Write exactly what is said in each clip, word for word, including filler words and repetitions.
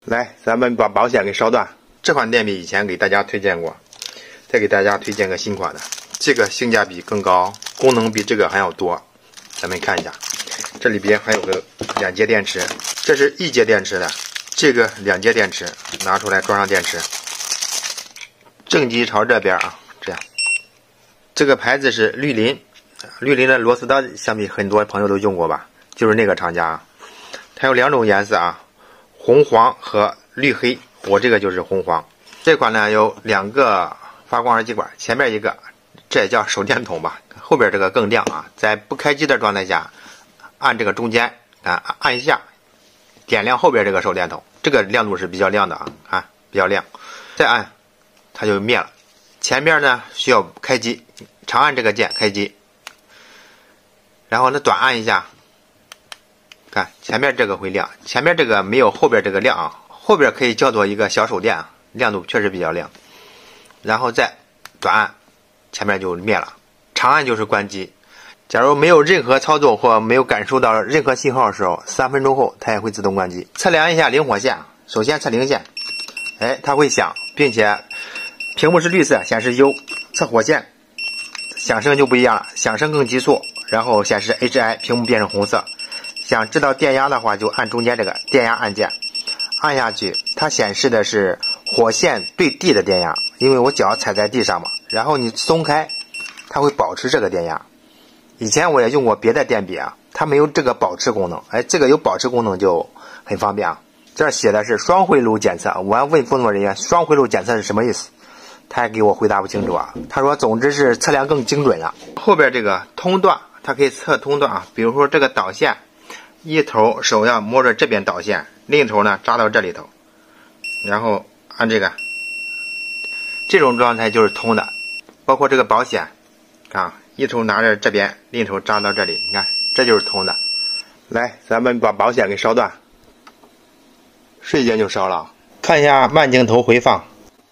来，咱们把保险给烧断。这款电笔以前给大家推荐过，再给大家推荐个新款的，这个性价比更高，功能比这个还要多。咱们看一下，这里边还有个两节电池，这是一节电池的，这个两节电池拿出来装上电池，正极朝这边啊，这样。这个牌子是绿林，绿林的螺丝刀，相比很多朋友都用过吧，就是那个厂家啊。它有两种颜色啊，红黄和绿黑，我这个就是红黄。这款呢有两个发光二极管，前面一个，这也叫手电筒吧，后边这个更亮啊。在不开机的状态下，按这个中间啊按一下，点亮后边这个手电筒，这个亮度是比较亮的啊，看比较亮。再按，它就灭了。前面呢需要开机，长按这个键开机，然后呢短按一下。看前面这个会亮，前面这个没有后边这个亮啊，后边可以叫做一个小手电，亮度确实比较亮。然后再短按，前面就灭了。长按就是关机。假如没有任何操作或没有感受到任何信号的时候，三分钟后它也会自动关机。测量一下灵火线，首先测零线，哎，它会响，并且屏幕是绿色，显示优。测火线，响声就不一样了，响声更急速，然后显示 H I， 屏幕变成红色。想知道电压的话，就按中间这个电压按键，按下去，它显示的是火线对地的电压，因为我脚踩在地上嘛，然后你松开，它会保持这个电压。以前我也用过别的电笔啊，它没有这个保持功能，哎，这个有保持功能就很方便啊。这儿写的是双回路检测，我还问工作人员双回路检测是什么意思，他还给我回答不清楚啊。他说总之是测量更精准了。后边这个通段，它可以测通段啊，比如说这个导线。一头手要摸着这边导线，另一头呢扎到这里头，然后按这个，这种状态就是通的。包括这个保险，啊，一头拿着这边，另一头扎到这里，你看这就是通的。来，咱们把保险给烧断，瞬间就烧了。看一下慢镜头回放，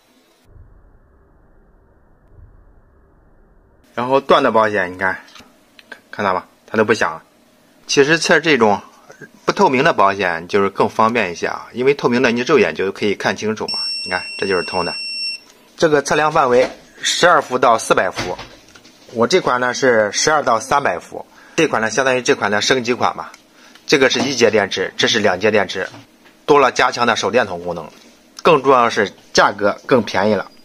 然后断的保险，你看，看到吧，它都不响了。其实测这种不透明的保险就是更方便一些啊，因为透明的你肉眼就可以看清楚嘛。你看这就是通的。这个测量范围十二伏到四百伏，我这款呢是十二到三百伏，这款呢相当于这款的升级款吧。这个是一节电池，这是两节电池，多了加强的手电筒功能，更重要的是价格更便宜了。